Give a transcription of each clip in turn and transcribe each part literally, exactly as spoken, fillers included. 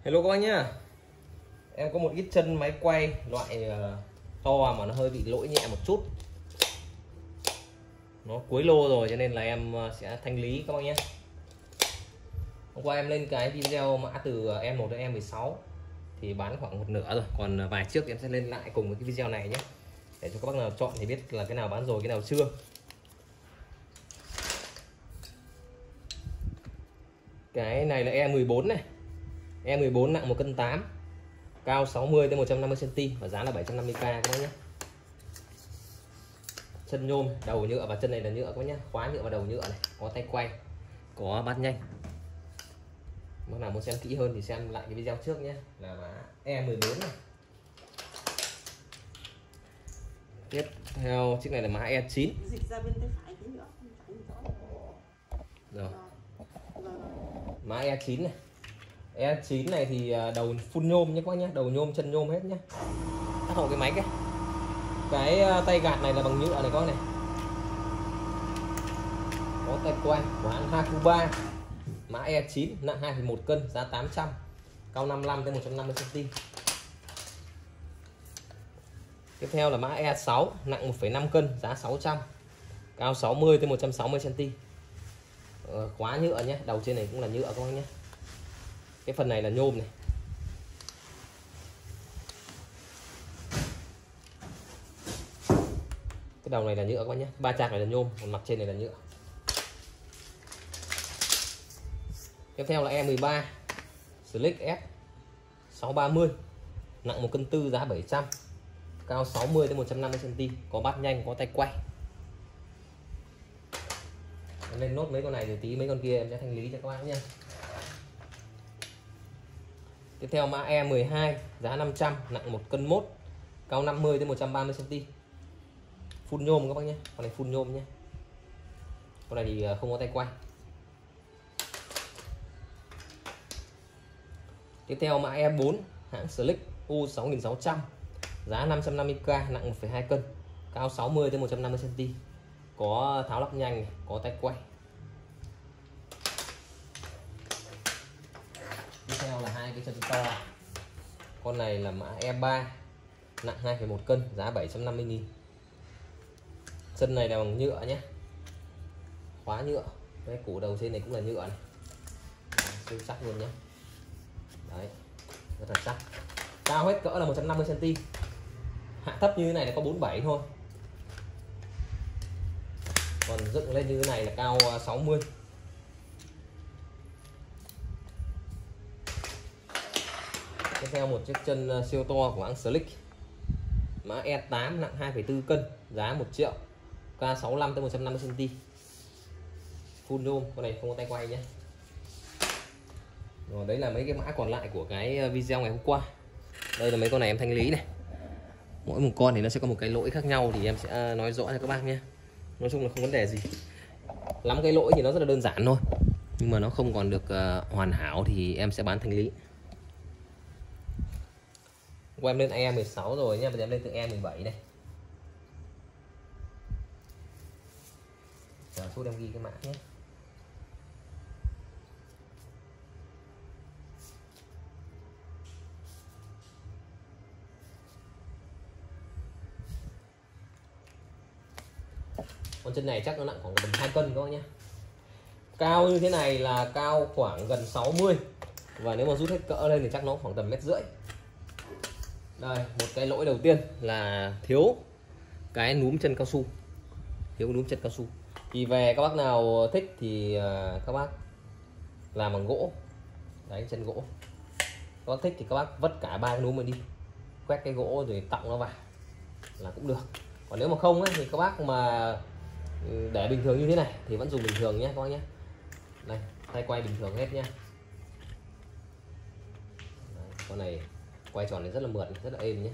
Hello các bác nhá. Em có một ít chân máy quay loại uh, to mà nó hơi bị lỗi nhẹ một chút. Nó cuối lô rồi cho nên là em sẽ thanh lý các bác nhé. Hôm qua em lên cái video mã từ em một đến em mười sáu thì bán khoảng một nửa rồi, còn vài chiếc em sẽ lên lại cùng với cái video này nhé, để cho các bác nào chọn thì biết là cái nào bán rồi cái nào chưa. Cái này là e mười bốn này, e mười bốn nặng một cân tám, cao sáu mươi đến một trăm năm mươi xăng ti mét và giá là bảy trăm năm mươi k các bác nhé. Chân nhôm, đầu nhựa và chân này là nhựa các bác nhé, khóa nhựa và đầu nhựa này, có tay quay, có bát nhanh. Bác nào muốn xem kỹ hơn thì xem lại cái video trước nhé, là mã e mười bốn này. Tiếp theo chiếc này là mã e chín. Rồi. Mã e chín này. e chín này thì đầu full nhôm nhé các bác nhé, đầu nhôm chân nhôm hết nhé. Tác hộ cái máy cái. Cái tay gạt này là bằng nhựa này các bác này. Có tay quay của hãng Hakuba. Mã e chín nặng hai phẩy một cân, giá tám trăm, cao năm mươi lăm đến một trăm năm mươi xăng ti mét. Tiếp theo là mã e sáu nặng một phẩy năm cân, giá sáu trăm, cao sáu mươi đến một trăm sáu mươi xăng ti mét. Ờ, khóa nhựa nhé, đầu trên này cũng là nhựa các bác nhé. Cái phần này là nhôm này. Cái đầu này là nhựa các bác nhé, ba chạc này là nhôm, còn mặt trên này là nhựa. Tiếp theo là e mười ba Slick S sáu ba mươi, nặng một cân tư, giá bảy trăm, cao sáu mươi đến một trăm năm mươi xăng ti mét, có bát nhanh, có tay quay. Em lên nốt mấy con này rồi tí mấy con kia em sẽ thanh lý cho các bác nhé. Tiếp theo mã e mười hai, giá năm trăm, nặng một cân mốt, cao năm mươi đến một trăm ba mươi xăng ti mét. Full nhôm các bác nhé, con này full nhôm nhé. Con này thì không có tay quay. Tiếp theo mã e bốn hãng Slick U sáu nghìn sáu trăm, giá năm trăm năm mươi k, nặng một phẩy hai cân, cao sáu mươi đến một trăm năm mươi xăng ti mét, có tháo lắp nhanh, có tay quay. Tiếp theo là hai cái chân to. Con này là mã e ba, nặng hai phẩy một cân, giá bảy trăm năm mươi nghìn. Chân này là bằng nhựa nhé, khóa nhựa, cái củ đầu trên này cũng là nhựa này, siêu sắc luôn nhé. Đấy, rất là sắc. Cao hết cỡ là một trăm năm mươi xăng ti mét, hạ thấp như thế này là có bốn mươi bảy thôi, còn dựng lên như thế này là cao sáu mươi. Tiếp theo một chiếc chân siêu to của hãng Slick, mã e tám nặng hai phẩy bốn cân, giá một triệu, cao sáu mươi lăm đến một trăm năm mươi xăng ti mét, full nhôm, con này không có tay quay nhé. Rồi đấy là mấy cái mã còn lại của cái video ngày hôm qua. Đây là mấy con này em thanh lý này. Mỗi một con thì nó sẽ có một cái lỗi khác nhau thì em sẽ nói rõ cho các bác nhé. Nói chung là không vấn đề gì lắm, cái lỗi thì nó rất là đơn giản thôi, nhưng mà nó không còn được uh, hoàn hảo thì em sẽ bán thanh lý. Qua em lên e mười sáu rồi nhé, bây giờ em lên từ e mười bảy này. Chờ chút em ghi cái mã nhé. Con chân này chắc nó nặng khoảng gần hai cân các bác nhé. Cao như thế này là cao khoảng gần sáu mươi, và nếu mà rút hết cỡ lên thì chắc nó khoảng tầm mét rưỡi. Đây, một cái lỗi đầu tiên là thiếu cái núm chân cao su, thiếu núm chân cao su. Thì về các bác nào thích thì các bác làm bằng gỗ, đấy, chân gỗ. Các bác thích thì các bác vứt cả ba cái núm này đi, quét cái gỗ rồi tọng nó vào là cũng được. Còn nếu mà không ấy, thì các bác mà để bình thường như thế này thì vẫn dùng bình thường nhé các bác nhé. Đây, tay quay bình thường hết nhé. Đấy, con này quay tròn này rất là mượt, rất là êm nhé.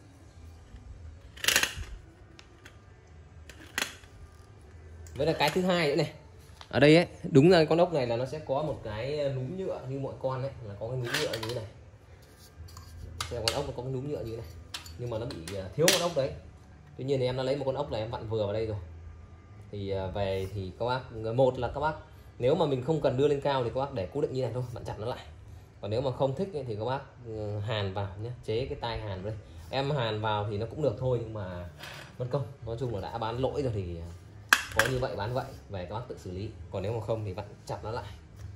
Với là cái thứ hai nữa này, ở đây ấy, đúng là con ốc này là nó sẽ có một cái núm nhựa như mọi con ấy, là có cái núm nhựa như thế này. Con ốc nó có cái núm nhựa như thế này, nhưng mà nó bị thiếu con ốc đấy. Tuy nhiên thì em đã lấy một con ốc này em vặn vừa vào đây rồi. Thì về thì các bác, một là các bác nếu mà mình không cần đưa lên cao thì các bác để cố định như này thôi, bạn chặt nó lại. Còn nếu mà không thích ấy, thì các bác hàn vào nhé, chế cái tai hàn đây. Em hàn vào thì nó cũng được thôi, nhưng mà mất công. Nói chung là đã bán lỗi rồi thì có như vậy bán vậy, về các bác tự xử lý. Còn nếu mà không thì bạn chặt nó lại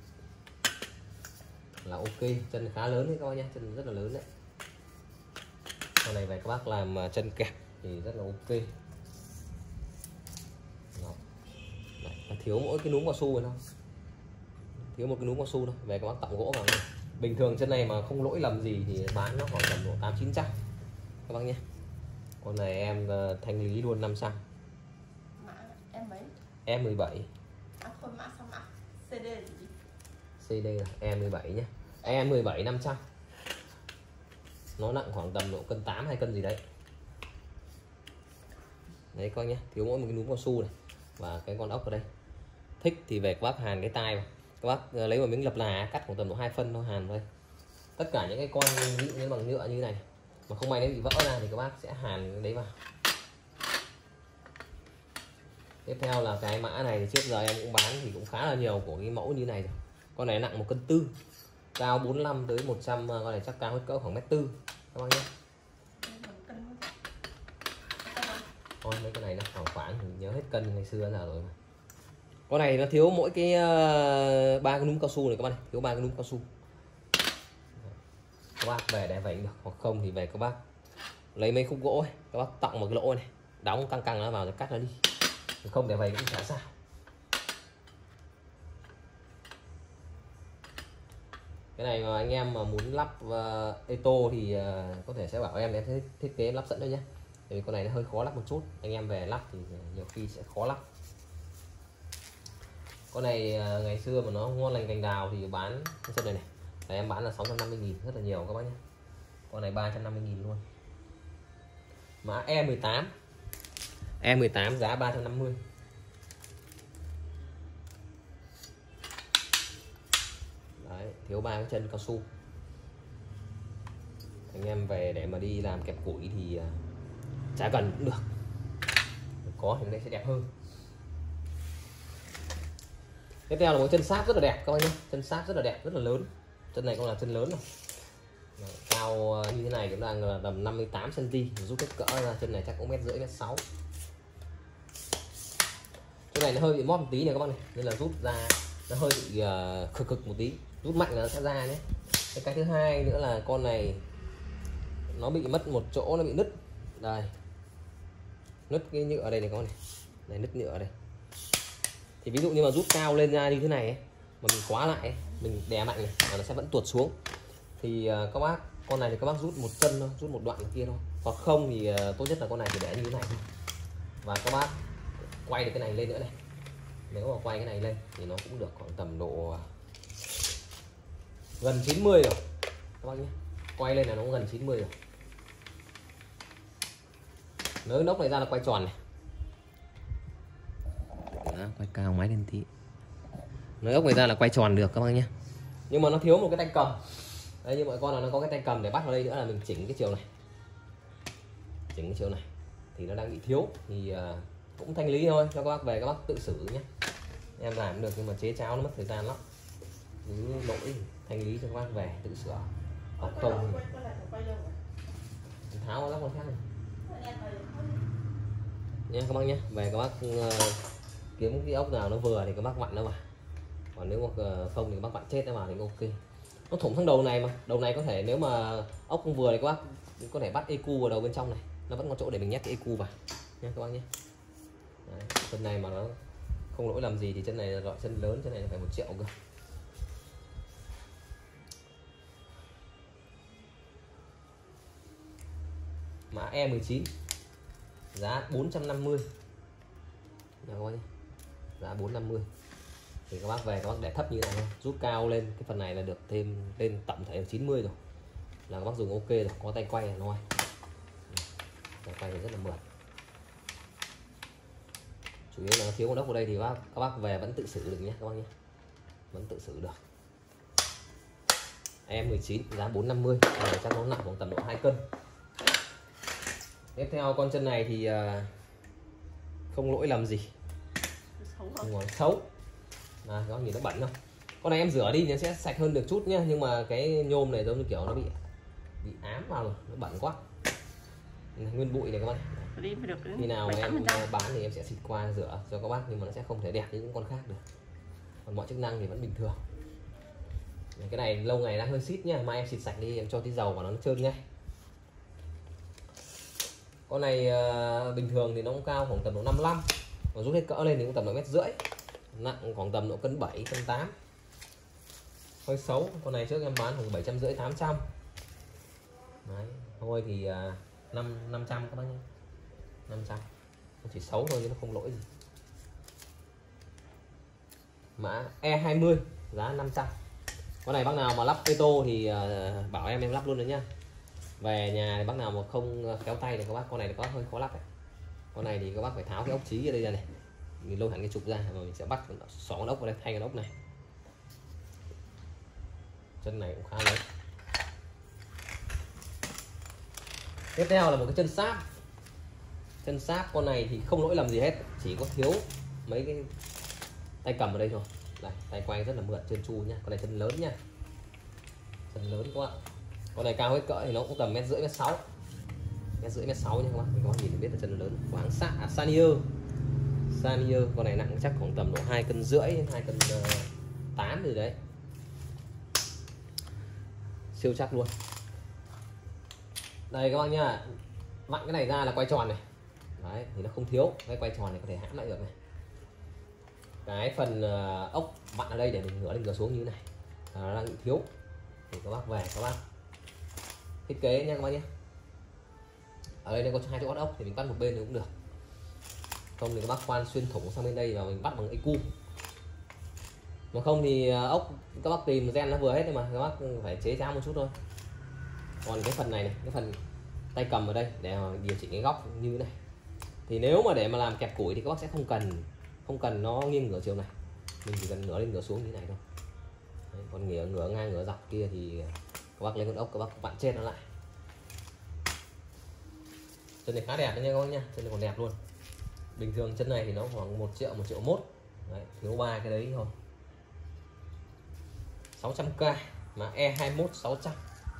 là ok. Chân khá lớn đấy các bác nhé, chân rất là lớn đấy. Con này về các bác làm chân kẹp thì rất là ok. Đó. Đấy, thiếu mỗi cái núm cao su thôi, thiếu một cái núm cao su thôi. Về các bác tặng gỗ vào này. Bình thường chân này mà không lỗi lầm gì thì bán nó khoảng tầm độ tám chín trăm các bác nhé. Con này em thanh lý luôn năm trăm. Mã em mấy? Em mười bảy. À, không, mã sao mã xê đê là gì? xê đê là em mười bảy nhé. Em mười bảy năm trăm. Nó nặng khoảng tầm độ cân tám hay cân gì đấy. Đấy coi nhé, thiếu mỗi một cái núm cao su này và cái con ốc ở đây. Thích thì về các bác hàn cái tai vào. Các bác lấy một miếng lập là cắt khoảng tầm độ hai phân thôi, hàn vào đây. Tất cả những cái con những bằng nhựa như này mà không may nếu bị vỡ ra thì các bác sẽ hàn cái đấy vào. Tiếp theo là cái mã này thì trước giờ em cũng bán thì cũng khá là nhiều của cái mẫu như này rồi. Con này nặng một cân tư, cao bốn mươi lăm tới một trăm, con này chắc cao hết cỡ khoảng mét tư các bác nhé. Thôi mấy cái này nó khoảng khoảng nhớ hết cân ngày xưa giờ rồi mà. Con này nó thiếu mỗi cái ba uh, cái núm cao su này các bác này, thiếu ba cái núm cao su. Các bác về để vậy được, hoặc không thì về các bác lấy mấy khúc gỗ ấy, các bác tọng một cái lỗ này, đóng căng căng nó vào rồi cắt nó đi. Không để vậy cũng chả sao. Cái này mà anh em mà muốn lắp uh, Eto thì uh, có thể sẽ bảo em để thiết, thiết kế em lắp sẵn thôi nhé. Vì con này nó hơi khó lắp một chút, anh em về lắp thì nhiều khi sẽ khó lắp. Con này uh, ngày xưa mà nó ngon lành cành đào thì bán cái chân này này là em bán là sáu trăm năm mươi nghìn, rất là nhiều các bác nhé. Con này ba trăm năm mươi nghìn luôn. Mã E mười tám. E mười tám giá ba trăm năm mươi. Đấy, thiếu ba cái chân cao su. Anh em về để mà đi làm kẹp củi thì chả cần cũng được. Có thì đây sẽ đẹp hơn. Tiếp theo là một chân sáp rất là đẹp các bác nhé. Chân sáp rất là đẹp, rất là lớn. Chân này cũng là chân lớn rồi. Cao như thế này cũng đang là tầm năm mươi tám xăng ti mét, rút kích cỡ ra chân này chắc cũng mét rưỡi mét sáu. Cái này nó hơi bị móp một tí này các bác này, nên là rút ra nó hơi bị uh, cực cực một tí, rút mạnh là nó sẽ ra nhé. Cái, cái thứ hai nữa là con này nó bị mất một chỗ, nó bị nứt đây, nứt cái nhựa ở đây này các bác này, này nứt nhựa ở đây. Thì ví dụ như mà rút cao lên ra như thế này ấy, mà mình khóa lại ấy, mình đè mạnh này là nó sẽ vẫn tuột xuống. Thì uh, các bác con này thì các bác rút một chân thôi, rút một đoạn kia thôi, hoặc không thì uh, tốt nhất là con này thì để như thế này thôi. Và các bác quay được cái này lên nữa này, nếu mà quay cái này lên thì nó cũng được khoảng tầm độ gần chín mươi rồi các bác nhé. Quay lên là nó cũng gần chín mươi rồi. Nới nóc này ra là quay tròn này. Đó, quay cao máy lên tí. Nới ốc này ra là quay tròn được các bác nhé. Nhưng mà nó thiếu một cái tay cầm. Đây, như mọi con là nó có cái tay cầm để bắt vào đây nữa, là mình chỉnh cái chiều này, chỉnh cái chiều này thì nó đang bị thiếu. Thì uh, cũng thanh lý thôi, cho các bác về các bác tự xử nhé. Em làm được nhưng mà chế cháo nó mất thời gian lắm. Cứ lỗi thanh lý cho các bác về tự sửa. Hoặc không tháo lắp con khác này nhé các bác nhé. Về các bác uh, kiếm cái ốc nào nó vừa thì các bác vặn nó vào. Còn nếu mà uh, không thì các bác vặn chết nó vào thì ok. Nó thủng thằng đầu này mà, đầu này có thể nếu mà ốc không vừa thì các bác có thể bắt e cu vào đầu bên trong này, nó vẫn có chỗ để mình nhét cái e cu vào nhé các bác nhé. Đấy, chân này mà nó không lỗi làm gì thì chân này là loại chân lớn, chân này là phải một triệu cơ. Mã E mười chín giá bốn trăm năm mươi. Đó các bác nhé. Giá bốn trăm năm mươi. Thì các bác về các bác để thấp như này thôi, rút cao lên cái phần này là được thêm lên tổng thể là chín mươi rồi, là các bác dùng ok rồi, có tay quay là nói tay quay thì rất là mượt. Chủ yếu là thiếu con ốc ở đây thì các bác, các bác về vẫn tự xử được nhé các bác nhé, vẫn tự xử được. E mười chín giá bốn trăm năm mươi, này chắc nó nặng khoảng tầm độ hai cân. Tiếp theo con chân này thì không lỗi làm gì, không còn xấu. À, các bác nhìn nó bẩn không? Con này em rửa đi thì nó sẽ sạch hơn được chút nhá, nhưng mà cái nhôm này giống như kiểu nó bị bị ám vào rồi, nó bẩn quá, nguyên bụi này các bạn. Đi phải được Khi nào em bán thì em sẽ xịt qua rửa cho các bác, nhưng mà nó sẽ không thể đẹp như những con khác được, còn mọi chức năng thì vẫn bình thường. Cái này lâu ngày đang hơi xít nhá, mai em xịt sạch đi, em cho tí dầu vào nó trơn ngay. Con này uh, bình thường thì nó cũng cao khoảng tầm độ năm mươi lăm, và rút hết cỡ lên thì cũng tầm độ mét rưỡi, nặng khoảng tầm độ cân bảy cân tám, hơi xấu. Con này trước em bán khoảng bảy trăm rưỡi tám trăm. Đấy, thôi thì uh, năm năm trăm các bác nhé, năm trăm, nó chỉ xấu thôi chứ nó không lỗi gì. Mã E hai mươi giá năm trăm. Con này bác nào mà lắp pê tô thì uh, bảo em em lắp luôn đấy nhá. Về nhà bác nào mà không kéo tay thì các bác, con này có hơi khó lắp đấy. Con này thì các bác phải tháo cái ốc chí ở đây ra này, mình lôi hẳn cái trục ra rồi mình sẽ bắt xỏ con ốc vào đây thay cái ốc này. Chân này cũng khá lớn. Tiếp theo là một cái chân sáp. Chân sáp con này thì không lỗi lầm gì hết, chỉ có thiếu mấy cái tay cầm ở đây thôi. Đây, tay quay rất là mượt, trơn tru nhá. Con này chân lớn nhá, chân lớn các bạn. Con này cao hết cỡ thì nó cũng tầm mét rưỡi mét sáu, mét rưỡi mét sáu nha các bạn. Các bạn nhìn biết là chân lớn của hãng Sa à, Sanier. Sanier con này nặng chắc khoảng tầm độ hai cân rưỡi, hai cân tám rồi đấy, siêu chắc luôn. Đây các bạn nhá, vặn cái này ra là quay tròn này, đấy thì nó không thiếu, cái quay tròn này có thể hãm lại được này. Cái phần uh, ốc vặn ở đây để mình ngửa lên ngửa xuống như thế này, à, nó đang bị thiếu thì các bác về các bác thiết kế nha các bác nhé. Ở đây nó có hai chỗ bắt ốc thì mình bắt một bên thì cũng được, không thì các bác khoan xuyên thủng sang bên đây và mình bắt bằng ecu. Mà không thì ốc các bác tìm gen nó vừa hết, nhưng mà các bác phải chế cháo một chút thôi. Còn cái phần này này, cái phần tay cầm ở đây để điều chỉnh cái góc như thế này, thì nếu mà để mà làm kẹp củi thì các bác sẽ không cần không cần nó nghiêng ngửa chiều này, mình chỉ cần ngửa lên ngửa xuống như thế này thôi. Đấy, còn ngửa ngửa ngang ngửa dọc kia thì các bác lấy con ốc các bác vặn chết nó lại. Chân này khá đẹp đấy nha các bác nha, chân này còn đẹp luôn. Bình thường chân này thì nó khoảng một triệu, một triệu mốt. Đấy, thiếu ba cái đấy thôi. sáu trăm k mà E hai mốt sáu trăm.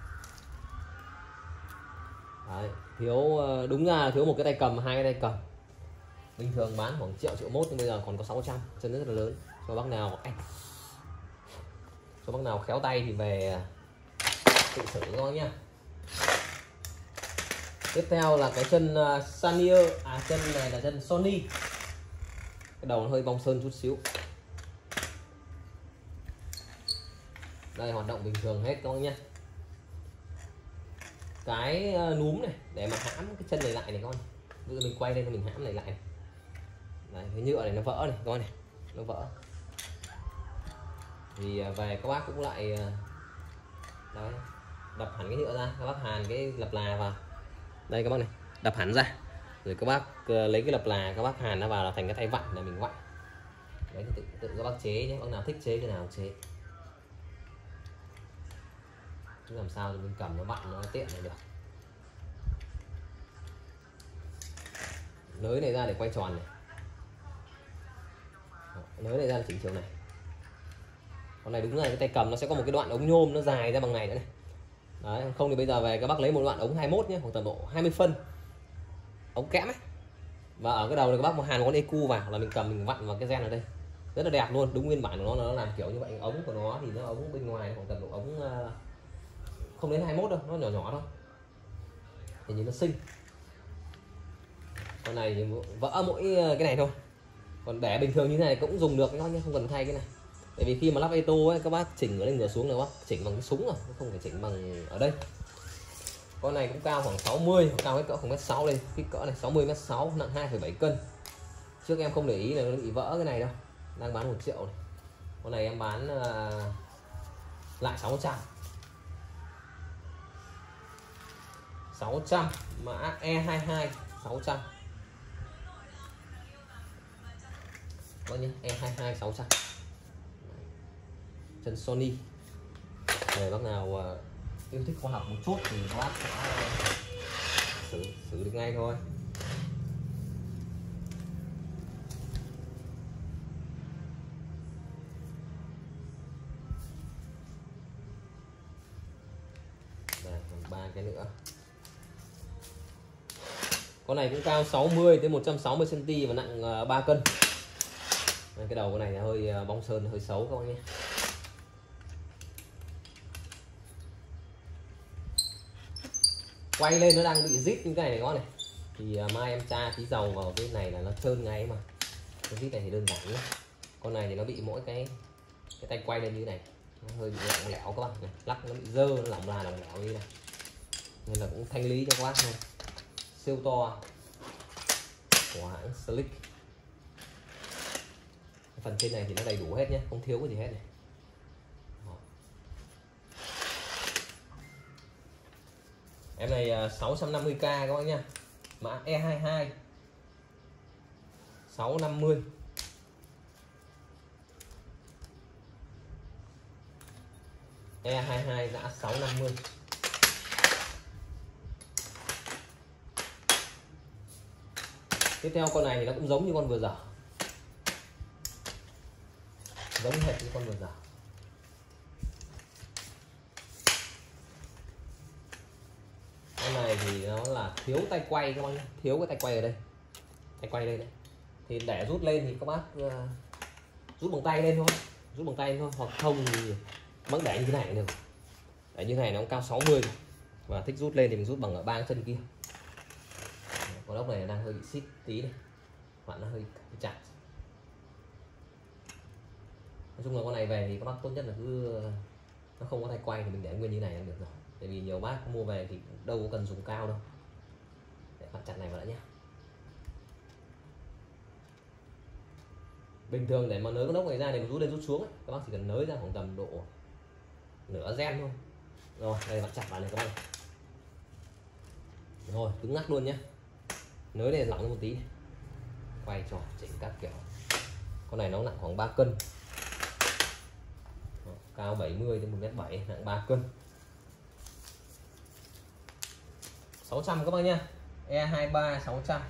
Đấy, thiếu đúng ra thiếu một cái tay cầm, hai cái tay cầm. Bình thường bán khoảng triệu, triệu mốt, nhưng bây giờ còn có sáu trăm, chân rất là lớn. Cho bác nào anh cho bác nào khéo tay thì về tự xử các bác nhá. Tiếp theo là cái chân uh, Sanier, à chân này là chân Sony. Cái đầu nó hơi bong sơn chút xíu. Đây hoạt động bình thường hết các bác nhé. Cái uh, núm này để mà hãm cái chân này lại này con. Bây giờ mình quay lên thì mình hãm này lại này. Đấy, cái nhựa này nó vỡ này coi này, nó vỡ. Thì uh, về các bác cũng lại uh, đấy, đập hẳn cái nhựa ra, các bác hàn cái lập là vào. Đây các bác này, đập hẳn ra. Rồi các bác uh, lấy cái lập là các bác hàn nó vào là thành cái tay vặn để mình vặn. Đấy thì tự, tự các bác chế nhé, bác nào thích chế cái nào chế. Chứ làm sao thì mình cầm nó vặn nó tiện này được. Nới này ra để quay tròn này. Nới này ra là chỉnh chiều này. Con này đúng là cái tay cầm nó sẽ có một cái đoạn ống nhôm nó dài ra bằng này nữa này. Đấy, không thì bây giờ về các bác lấy một đoạn ống hai mươi mốt nhé, khoảng tầm độ hai mươi phân. Ống kẽm ấy. Và ở cái đầu này các bác một hàn con ecu vào là mình cầm mình vặn vào cái gen ở đây. Rất là đẹp luôn, đúng nguyên bản của nó nó làm kiểu như vậy. Ống của nó thì nó ống bên ngoài khoảng tầm độ ống uh, không đến hai mươi mốt đâu, nó nhỏ nhỏ thôi. Thì nhìn nó xinh. Con này thì vỡ mỗi cái này thôi. Còn để bình thường như thế này cũng dùng được nó, nhưng không cần thay cái này. Tại vì khi mà lắp eto ấy các bác chỉnh ngửa lên ngửa xuống là bác chỉnh bằng cái súng rồi, không phải chỉnh bằng ở đây. Con này cũng cao khoảng sáu mươi, cao hết cỡ khoảng mét sáu đây, kích cỡ này sáu mươi mét sáu, nặng hai phẩy bảy cân. Trước em không để ý là nó bị vỡ cái này đâu. Đang bán một triệu này. Con này em bán uh, lại sáu trăm. sáu trăm mã E hai hai sáu trăm. Vâng nhé, E hai hai sáu trăm. Chân Sony. Để bác nào uh, yêu thích khoa học một chút thì các bác sẽ xử, xử được ngay thôi. hai cái nữa. Con này cũng cao sáu mươi tới một trăm sáu mươi xăng ti mét và nặng ba cân. Cái đầu con này là hơi bong sơn, hơi xấu các bạn nhé. Quay lên nó đang bị rít như cái này này các bạn này. Thì mai em tra tí dầu vào cái này là nó trơn ngay mà. Cái rít này thì đơn giản nhé. Con này thì nó bị mỗi cái cái tay quay lên như thế này, nó hơi bị lỏng lẻo các bạn này. Lắc nó bị dơ, nó lỏng là lỏng lẻo như này, nên là cũng thanh lý cho các bác thôi. Siêu to của hãng Slick. Phần trên này thì nó đầy đủ hết nhé, không thiếu cái gì hết này. Đó. Em này sáu trăm năm mươi k các bác nhá, mã E hai hai sáu năm mươi. E hai hai giá sáu năm mươi. Tiếp theo con này thì nó cũng giống như con vừa giờ, giống hệt như con vừa giờ. Con này thì nó là thiếu tay quay các bác nhé, thiếu cái tay quay ở đây, tay quay đây đấy. Thì để rút lên thì các bác uh, rút bằng tay lên thôi, rút bằng tay thôi, hoặc không thì bác để như thế này cũng được. Để như thế này nó cũng cao sáu mươi rồi. Và thích rút lên thì mình rút bằng ở ba cái chân kia. Con ốc này đang hơi bị xít tí này, bạn nó hơi, hơi chặt. Nói chung là con này về thì các bác tốt nhất là cứ nó không có tay quay thì mình để nguyên như này là được rồi. Tại vì nhiều bác mua về thì đâu có cần dùng cao đâu. Để bạn chặt này vào đã nhé. Bình thường để mà nới con ốc này ra để mà rút lên rút xuống ấy, các bác chỉ cần nới ra khoảng tầm độ nửa gen thôi. Rồi đây bạn chặt vào này các bác. Rồi cứng ngắc luôn nhé. Nới này lỏng một tí, quay tròn chỉnh các kiểu. Con này nó nặng khoảng ba cân, cao bảy mươi đến một mét bảy, nặng ba cân, sáu trăm các bác nhá. E hai ba sáu trăm.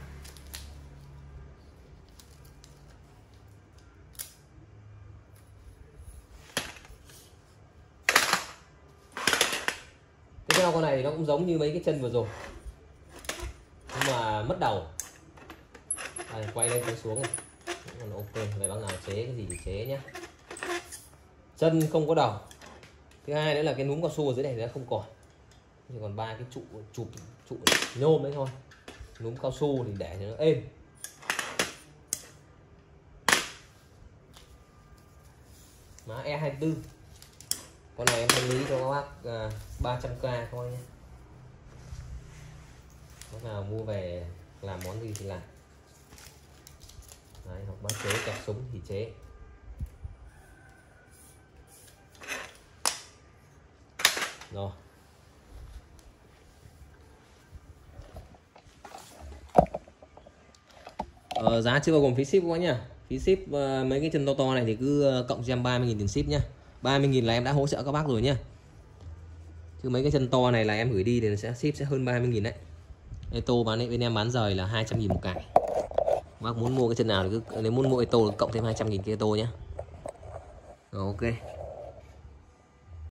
Tiếp theo con này thì nó cũng giống như mấy cái chân vừa rồi, nhưng mà mất đầu. Đây, quay lên quay xuống này còn ok. Về bác nào chế cái gì thì chế nhé. Chân không có đầu. Thứ hai nữa là cái núm cao su ở dưới này nó không còn, chỉ còn ba cái trụ chụp trụ nhôm đấy thôi. Núm cao su thì để cho nó êm. Mã E hai tư. Con này em thanh lý cho các bác à, ba trăm k các bác nhé. Bác nào mua về làm món gì thì làm. Đấy, hoặc bác chế kẹp súng thì chế. Rồi. Ờ, giá chưa bao gồm phí ship các bác nhá. Phí ship uh, mấy cái chân to to này thì cứ uh, cộng cho em ba mươi nghìn tiền ship nhá. ba mươi nghìn là em đã hỗ trợ các bác rồi nhá. Chứ mấy cái chân to này là em gửi đi thì sẽ ship sẽ hơn ba mươi nghìn đấy. Eto bán bên em bán rời là hai trăm nghìn một cái. Bác muốn mua cái chân nào thì cứ, nếu muốn mua Eto thì cộng thêm hai trăm nghìn cái Eto nhé. Rồi ok.